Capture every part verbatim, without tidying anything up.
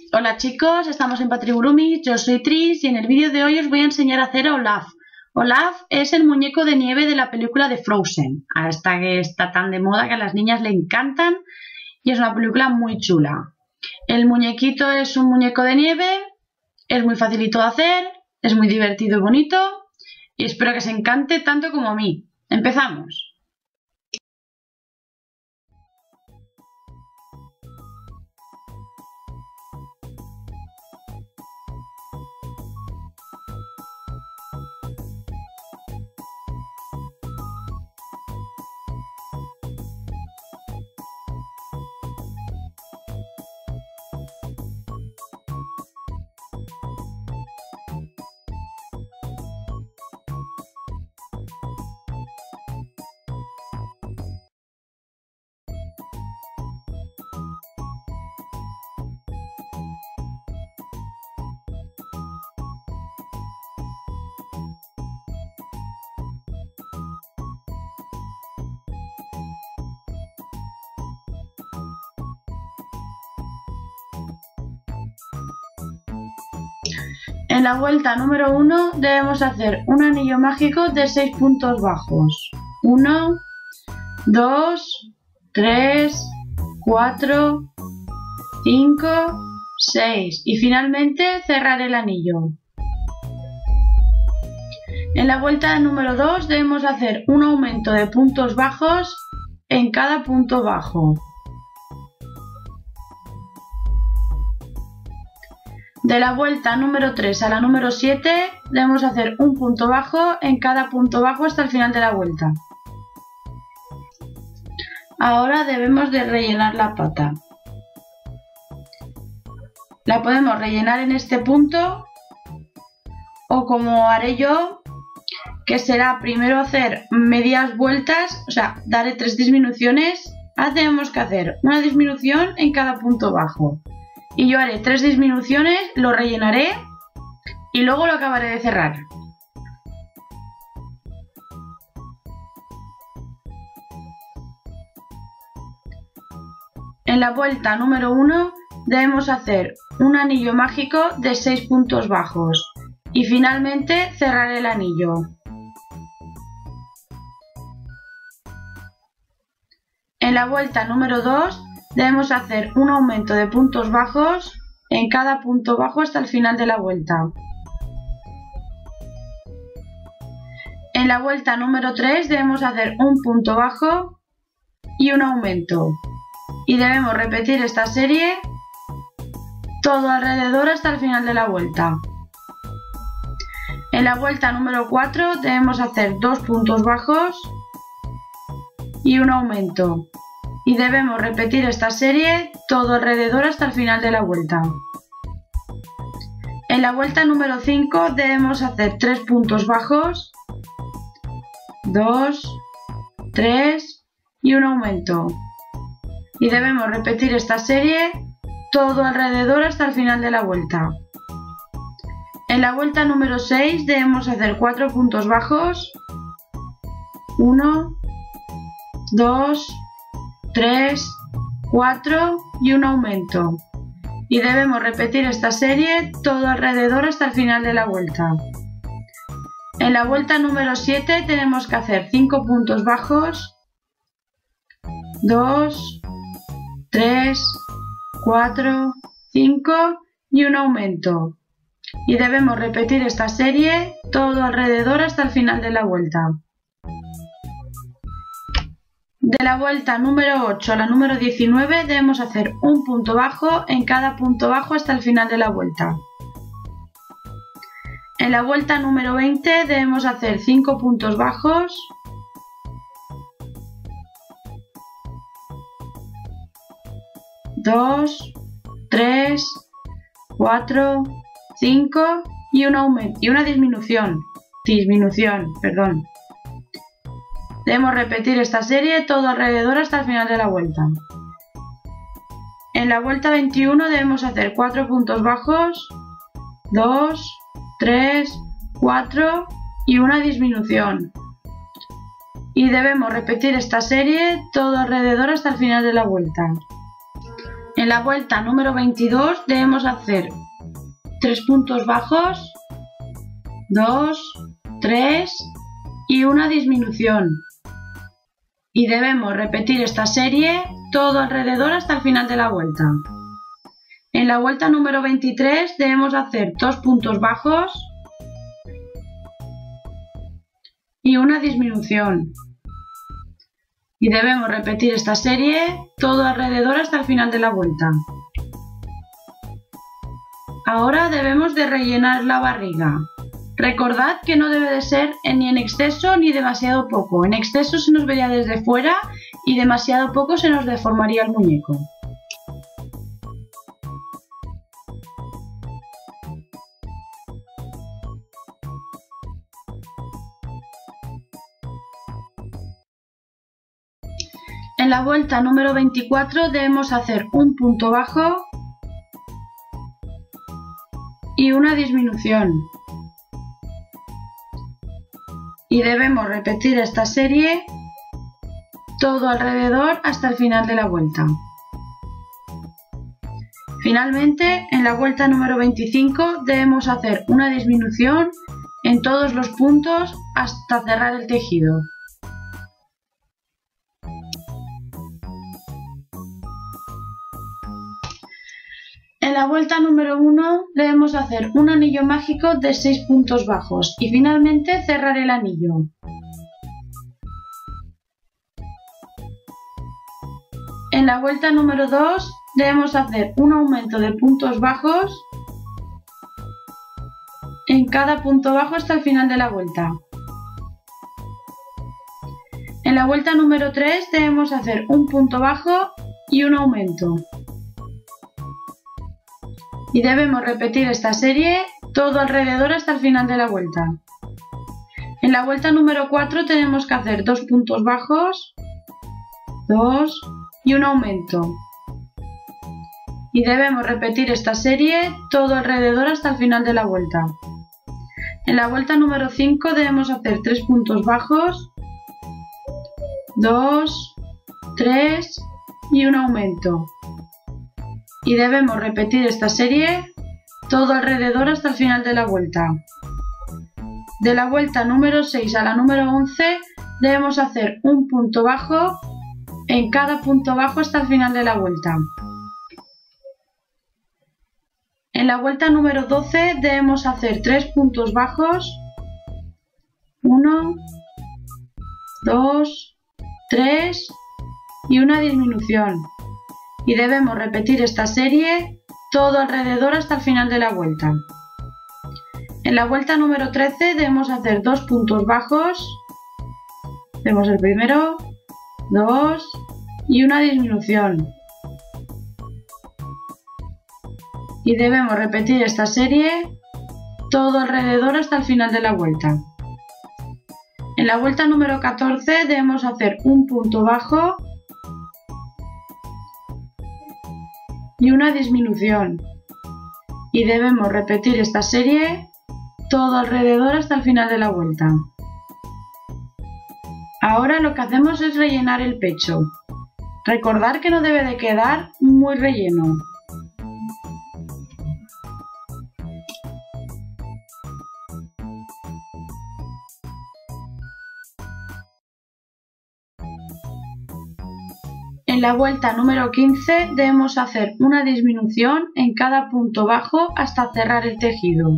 Hola chicos, estamos en Patrigurumi, yo soy Tris y en el vídeo de hoy os voy a enseñar a hacer a Olaf. Olaf es el muñeco de nieve de la película de Frozen, hasta que está tan de moda que a las niñas le encantan y es una película muy chula. El muñequito es un muñeco de nieve, es muy facilito de hacer, es muy divertido y bonito y espero que os encante tanto como a mí. ¡Empezamos! En la vuelta número uno debemos hacer un anillo mágico de seis puntos bajos. uno, dos, tres, cuatro, cinco, seis y finalmente cerrar el anillo. En la vuelta número dos debemos hacer un aumento de puntos bajos en cada punto bajo. De la vuelta número tres a la número siete debemos hacer un punto bajo en cada punto bajo hasta el final de la vuelta. Ahora debemos de rellenar la pata. La podemos rellenar en este punto o como haré yo, que será primero hacer medias vueltas, o sea, daré tres disminuciones. Ahora tenemos que hacer una disminución en cada punto bajo. Y yo haré tres disminuciones, lo rellenaré y luego lo acabaré de cerrar. En la vuelta número uno debemos hacer un anillo mágico de seis puntos bajos y finalmente cerrar el anillo. En la vuelta número dos debemos hacer un aumento de puntos bajos en cada punto bajo hasta el final de la vuelta. En la vuelta número tres debemos hacer un punto bajo y un aumento. Y debemos repetir esta serie todo alrededor hasta el final de la vuelta. En la vuelta número cuatro debemos hacer dos puntos bajos y un aumento. Y debemos repetir esta serie todo alrededor hasta el final de la vuelta. En la vuelta número cinco debemos hacer tres puntos bajos, dos, tres y un aumento. Y debemos repetir esta serie todo alrededor hasta el final de la vuelta. En la vuelta número seis debemos hacer cuatro puntos bajos, uno, dos, tres, cuatro y un aumento. Y debemos repetir esta serie todo alrededor hasta el final de la vuelta. En la vuelta número siete tenemos que hacer cinco puntos bajos, dos, tres, cuatro, cinco y un aumento. Y debemos repetir esta serie todo alrededor hasta el final de la vuelta. De la vuelta número ocho a la número diecinueve debemos hacer un punto bajo en cada punto bajo hasta el final de la vuelta. En la vuelta número veinte debemos hacer cinco puntos bajos, dos, tres, cuatro, cinco y un aumento y una disminución, disminución, perdón. Debemos repetir esta serie todo alrededor hasta el final de la vuelta. En la vuelta veintiuno debemos hacer cuatro puntos bajos, dos, tres, cuatro y una disminución. Y debemos repetir esta serie todo alrededor hasta el final de la vuelta. En la vuelta número veintidós debemos hacer tres puntos bajos, dos, tres y una disminución. Y debemos repetir esta serie todo alrededor hasta el final de la vuelta. En la vuelta número veintitrés debemos hacer dos puntos bajos y una disminución. Y debemos repetir esta serie todo alrededor hasta el final de la vuelta. Ahora debemos de rellenar la barriga. Recordad que no debe de ser ni en exceso ni demasiado poco. En exceso se nos vería desde fuera y demasiado poco se nos deformaría el muñeco. En la vuelta número veinticuatro debemos hacer un punto bajo y una disminución. Y debemos repetir esta serie todo alrededor hasta el final de la vuelta. Finalmente, en la vuelta número veinticinco debemos hacer una disminución en todos los puntos hasta cerrar el tejido. En la vuelta número uno debemos hacer un anillo mágico de seis puntos bajos y finalmente cerrar el anillo. En la vuelta número dos debemos hacer un aumento de puntos bajos en cada punto bajo hasta el final de la vuelta. En la vuelta número tres debemos hacer un punto bajo y un aumento. Y debemos repetir esta serie todo alrededor hasta el final de la vuelta. En la vuelta número cuatro tenemos que hacer dos puntos bajos, dos y un aumento. Y debemos repetir esta serie todo alrededor hasta el final de la vuelta. En la vuelta número cinco debemos hacer tres puntos bajos, dos, tres y un aumento. Y debemos repetir esta serie todo alrededor hasta el final de la vuelta. De la vuelta número seis a la número once debemos hacer un punto bajo en cada punto bajo hasta el final de la vuelta. En la vuelta número doce debemos hacer tres puntos bajos, uno, dos, tres y una disminución. Y debemos repetir esta serie todo alrededor hasta el final de la vuelta. En la vuelta número trece debemos hacer dos puntos bajos, hacemos el primero, dos y una disminución. Y debemos repetir esta serie todo alrededor hasta el final de la vuelta. En la vuelta número catorce debemos hacer un punto bajo y una disminución. Y debemos repetir esta serie todo alrededor hasta el final de la vuelta. Ahora lo que hacemos es rellenar el pecho. Recordar que no debe de quedar muy relleno. En la vuelta número quince debemos hacer una disminución en cada punto bajo hasta cerrar el tejido.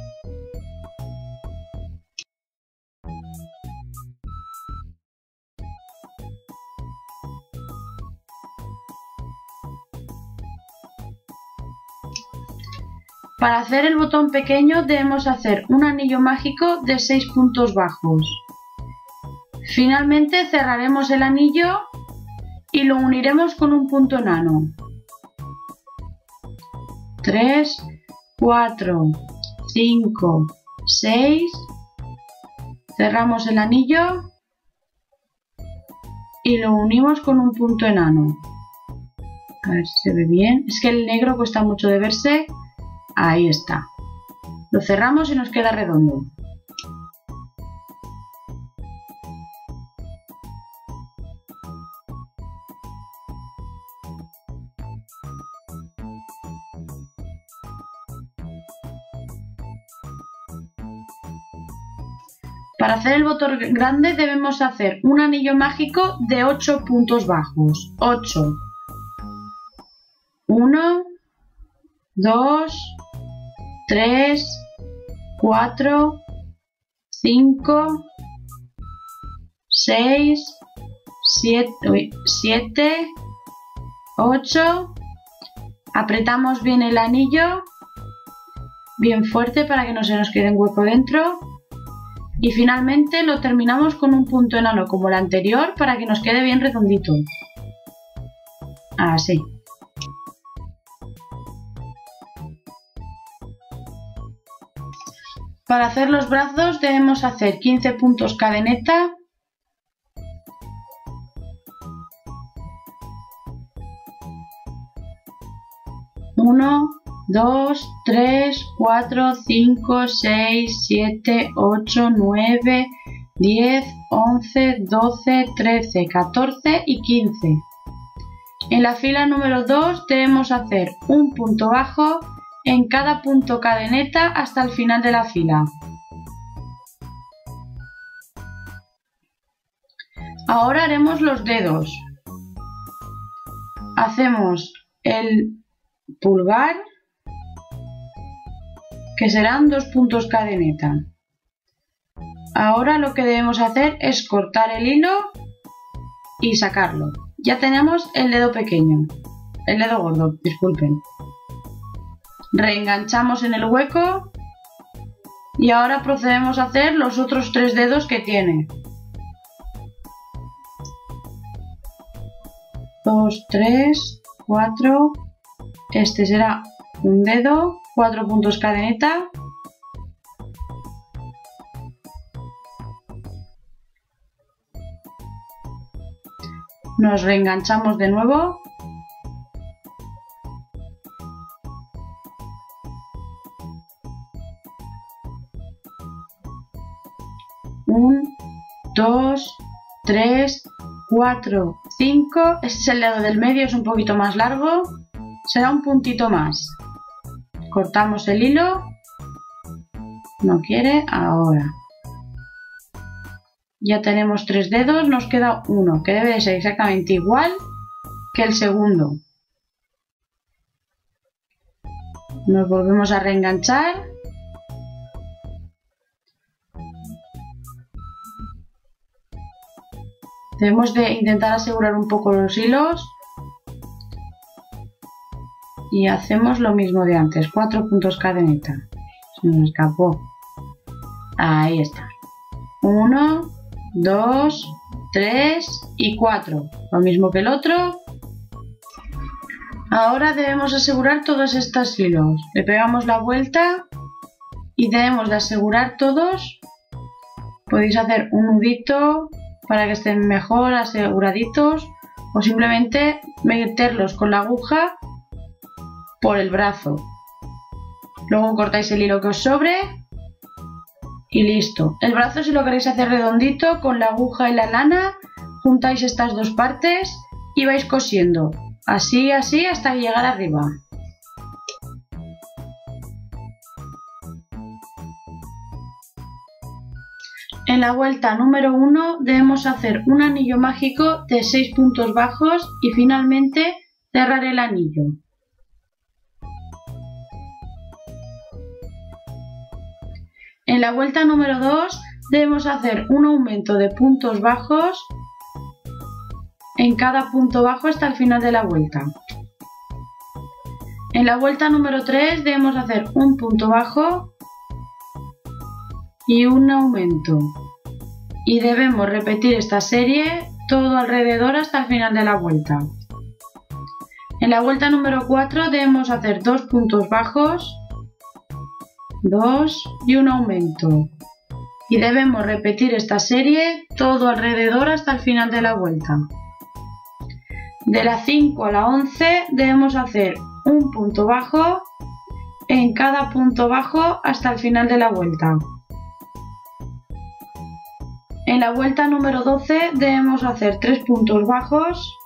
Para hacer el botón pequeño debemos hacer un anillo mágico de seis puntos bajos. Finalmente cerraremos el anillo y lo uniremos con un punto enano. tres, cuatro, cinco, seis. Cerramos el anillo y lo unimos con un punto enano. A ver si se ve bien. Es que el negro cuesta mucho de verse. Ahí está. Lo cerramos y nos queda redondo. Para hacer el botón grande debemos hacer un anillo mágico de ocho puntos bajos. ocho. uno, dos, tres, cuatro, cinco, seis, siete, ocho. Apretamos bien el anillo, bien fuerte para que no se nos quede un hueco dentro. Y finalmente lo terminamos con un punto enano como el anterior para que nos quede bien redondito. Así. Para hacer los brazos debemos hacer quince puntos cadeneta. uno, dos, tres, cuatro, cinco, seis, siete, ocho, nueve, diez, once, doce, trece, catorce y quince. En la fila número dos debemos hacer un punto bajo en cada punto cadeneta hasta el final de la fila. Ahora haremos los dedos. Hacemos el pulgar, que serán dos puntos cadeneta. Ahora lo que debemos hacer es cortar el hilo y sacarlo. Ya tenemos el dedo pequeño, el dedo gordo, disculpen. Reenganchamos en el hueco y ahora procedemos a hacer los otros tres dedos que tiene. dos, tres, cuatro. Este será un dedo, cuatro puntos cadeneta. Nos reenganchamos de nuevo. uno, dos, tres, cuatro, cinco. Este es el dedo del medio, es un poquito más largo. Será un puntito más. Cortamos el hilo. No quiere, ahora. Ya tenemos tres dedos, nos queda uno, que debe de ser exactamente igual que el segundo. Nos volvemos a reenganchar. Debemos de intentar asegurar un poco los hilos. Y hacemos lo mismo de antes, cuatro puntos cadeneta. Se nos escapó. Ahí está. uno, dos, tres y cuatro. Lo mismo que el otro. Ahora debemos asegurar todos estos hilos. Le pegamos la vuelta y debemos de asegurar todos. Podéis hacer un nudito para que estén mejor aseguraditos o simplemente meterlos con la aguja por el brazo. Luego cortáis el hilo que os sobre y listo. El brazo, si lo queréis hacer redondito, con la aguja y la lana juntáis estas dos partes y vais cosiendo así así hasta llegar arriba. En la vuelta número uno debemos hacer un anillo mágico de seis puntos bajos y finalmente cerrar el anillo. En la vuelta número dos debemos hacer un aumento de puntos bajos en cada punto bajo hasta el final de la vuelta. En la vuelta número tres debemos hacer un punto bajo y un aumento. Y debemos repetir esta serie todo alrededor hasta el final de la vuelta. En la vuelta número cuatro debemos hacer dos puntos bajos, dos y un aumento. Y debemos repetir esta serie todo alrededor hasta el final de la vuelta. De la cinco a la once debemos hacer un punto bajo en cada punto bajo hasta el final de la vuelta. En la vuelta número doce debemos hacer tres puntos bajos,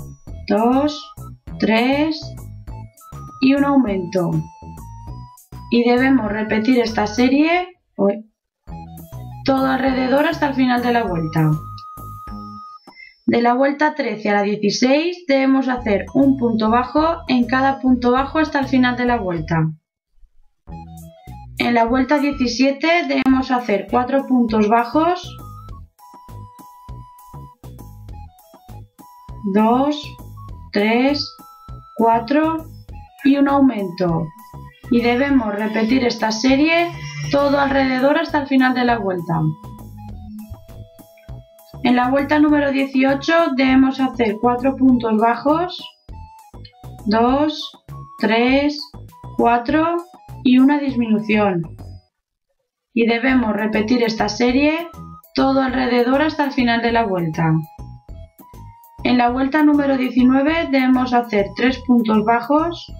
dos, tres y un aumento. y debemos repetir esta serie uy, todo alrededor hasta el final de la vuelta. De la vuelta trece a la dieciséis debemos hacer un punto bajo en cada punto bajo hasta el final de la vuelta. En la vuelta diecisiete debemos hacer cuatro puntos bajos, dos, tres, cuatro y un aumento. Y debemos repetir esta serie todo alrededor hasta el final de la vuelta. En la vuelta número dieciocho debemos hacer cuatro puntos bajos, dos, tres, cuatro y una disminución. Y debemos repetir esta serie todo alrededor hasta el final de la vuelta. En la vuelta número diecinueve debemos hacer tres puntos bajos,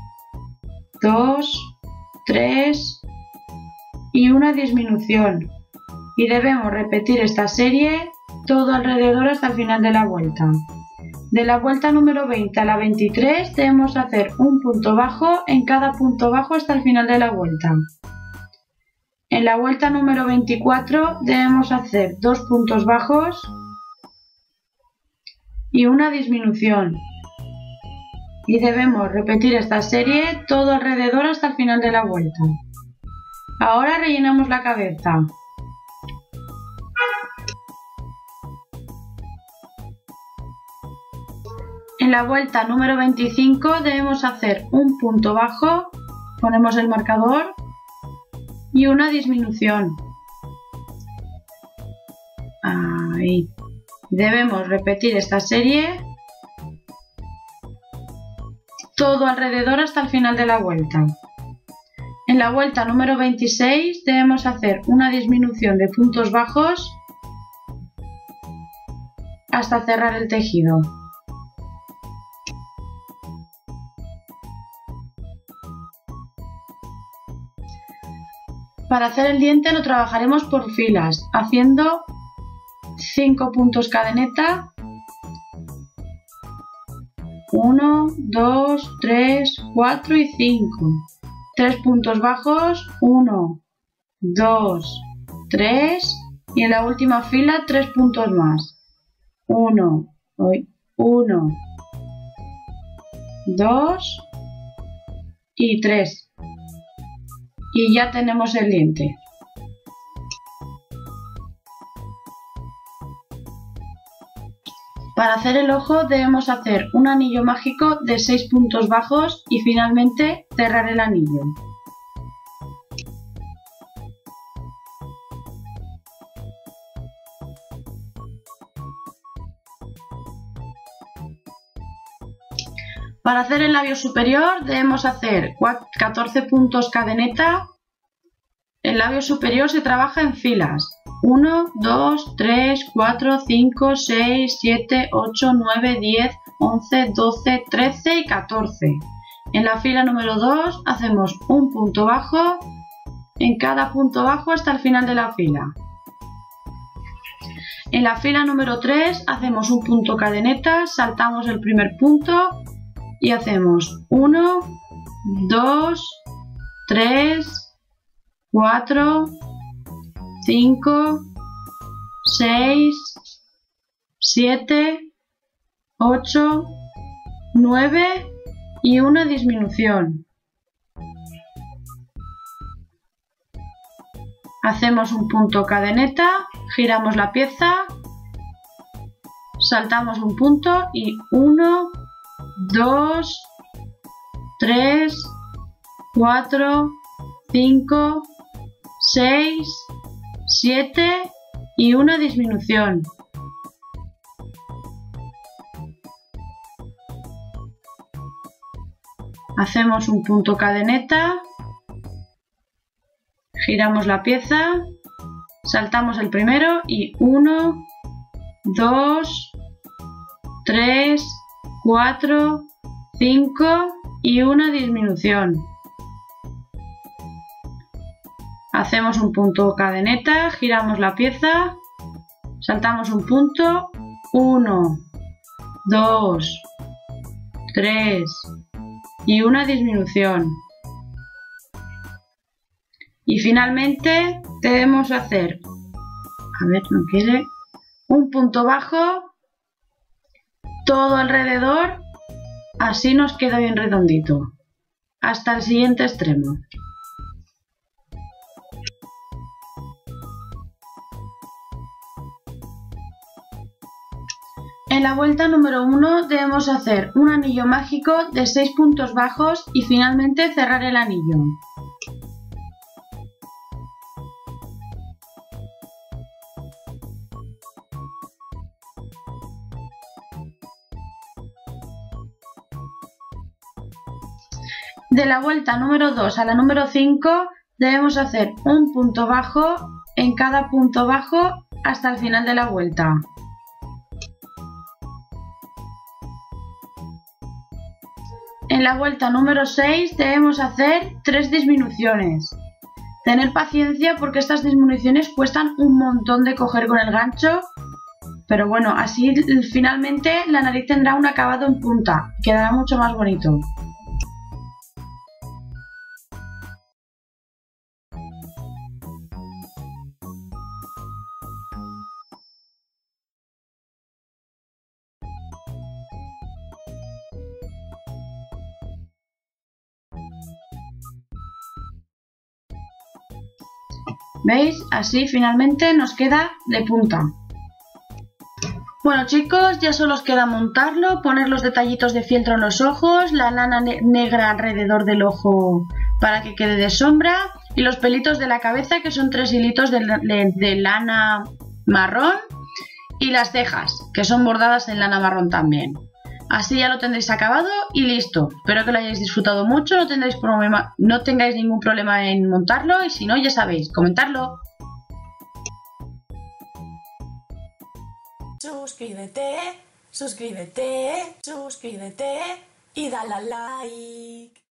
dos, tres y una disminución. Y debemos repetir esta serie todo alrededor hasta el final de la vuelta. De la vuelta número veinte a la veintitrés debemos hacer un punto bajo en cada punto bajo hasta el final de la vuelta. En la vuelta número veinticuatro debemos hacer dos puntos bajos y una disminución. Y debemos repetir esta serie todo alrededor hasta el final de la vuelta. Ahora rellenamos la cabeza. En la vuelta número veinticinco debemos hacer un punto bajo, ponemos el marcador y una disminución. Ahí. Debemos repetir esta serie todo alrededor hasta el final de la vuelta. En la vuelta número veintiséis debemos hacer una disminución de puntos bajos hasta cerrar el tejido. Para hacer el diente lo trabajaremos por filas, haciendo cinco puntos cadeneta, uno, dos, tres, cuatro y cinco. tres puntos bajos, uno, dos, tres y en la última fila tres puntos más. uno, uno, dos y tres. Y ya tenemos el diente. Para hacer el ojo debemos hacer un anillo mágico de seis puntos bajos y finalmente cerrar el anillo. Para hacer el labio superior debemos hacer catorce puntos cadeneta. El labio superior se trabaja en filas. uno, dos, tres, cuatro, cinco, seis, siete, ocho, nueve, diez, once, doce, trece y catorce. En la fila número dos hacemos un punto bajo en cada punto bajo hasta el final de la fila. En la fila número tres hacemos un punto cadeneta, saltamos el primer punto y hacemos uno, dos, tres, cuatro, cinco, seis, siete, ocho, nueve y una disminución. Hacemos un punto cadeneta, giramos la pieza, saltamos un punto y uno, dos, tres, cuatro, cinco, seis, siete y una disminución. Hacemos un punto cadeneta, giramos la pieza, saltamos el primero y uno, dos, tres, cuatro, cinco y una disminución. Hacemos un punto cadeneta, giramos la pieza, saltamos un punto, uno, dos, tres y una disminución. Y finalmente debemos hacer, a ver, no quiere, un punto bajo todo alrededor, así nos queda bien redondito, hasta el siguiente extremo. En la vuelta número uno debemos hacer un anillo mágico de seis puntos bajos y finalmente cerrar el anillo. De la vuelta número dos a la número cinco debemos hacer un punto bajo en cada punto bajo hasta el final de la vuelta. En la vuelta número seis debemos hacer tres disminuciones. Tener paciencia porque estas disminuciones cuestan un montón de coger con el gancho, pero bueno, así finalmente la nariz tendrá un acabado en punta, quedará mucho más bonito. ¿Veis? Así finalmente nos queda de punta. Bueno chicos, ya solo os queda montarlo, poner los detallitos de fieltro en los ojos, la lana ne negra alrededor del ojo para que quede de sombra y los pelitos de la cabeza, que son tres hilitos de, de, de lana marrón, y las cejas, que son bordadas en lana marrón también. Así ya lo tendréis acabado y listo. Espero que lo hayáis disfrutado mucho, no tendréis problema, no tengáis ningún problema en montarlo y si no, ya sabéis, comentarlo. Suscríbete, suscríbete, suscríbete y dale a like.